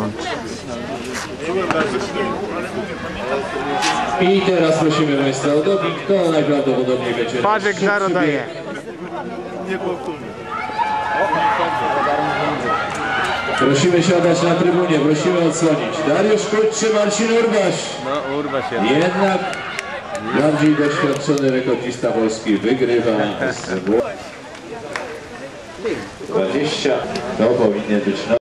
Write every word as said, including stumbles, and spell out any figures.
I teraz prosimy Państwa o doping, to najprawdopodobniej będzie... Parzek narodoje. Prosimy siadać na trybunie, prosimy odsłonić. Dariusz Kut czy Marcin Urbaś? No, Urbaś jednak. Jednak bardziej doświadczony rekordzista Polski wygrywa z dwadzieścia. To powinien być